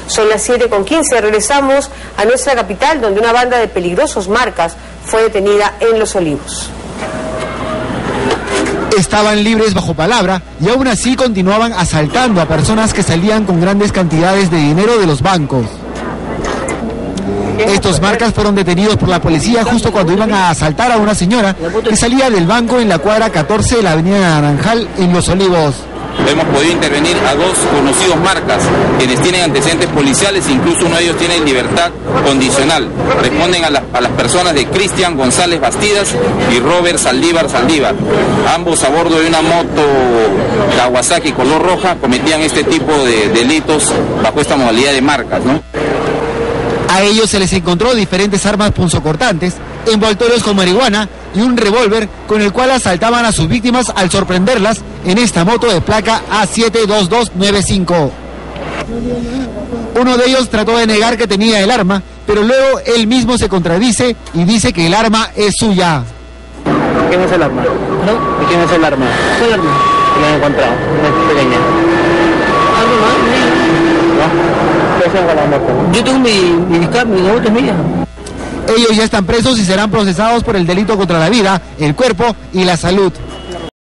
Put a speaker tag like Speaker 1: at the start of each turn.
Speaker 1: Son las 7:15. Regresamos a nuestra capital, donde una banda de peligrosos marcas fue detenida en Los Olivos.
Speaker 2: Estaban libres bajo palabra y aún así continuaban asaltando a personas que salían con grandes cantidades de dinero de los bancos. Estos marcas fueron detenidos por la policía justo cuando iban a asaltar a una señora que salía del banco en la cuadra 14 de la avenida Naranjal en Los Olivos.
Speaker 3: Hemos podido intervenir a 2 conocidos marcas, quienes tienen antecedentes policiales, incluso uno de ellos tiene libertad condicional. Responden a las personas de Cristian González Bastidas y Robert Saldívar. Ambos a bordo de una moto Kawasaki color roja cometían este tipo de delitos bajo esta modalidad de marcas, ¿no?
Speaker 2: A ellos se les encontró diferentes armas punzocortantes, envoltorios con marihuana y un revólver con el cual asaltaban a sus víctimas al sorprenderlas en esta moto de placa A72295. Uno de ellos trató de negar que tenía el arma, pero luego él mismo se contradice y dice que el arma es suya.
Speaker 4: ¿Quién es el arma? ¿No? ¿Y quién es el arma? ¿Cuál arma? Que lo han encontrado, una pequeña. ¿Algo más? ¿No? ¿Qué hacen con la moto? Yo tengo mi moto es mía.
Speaker 2: Ellos ya están presos y serán procesados por el delito contra la vida, el cuerpo y la salud.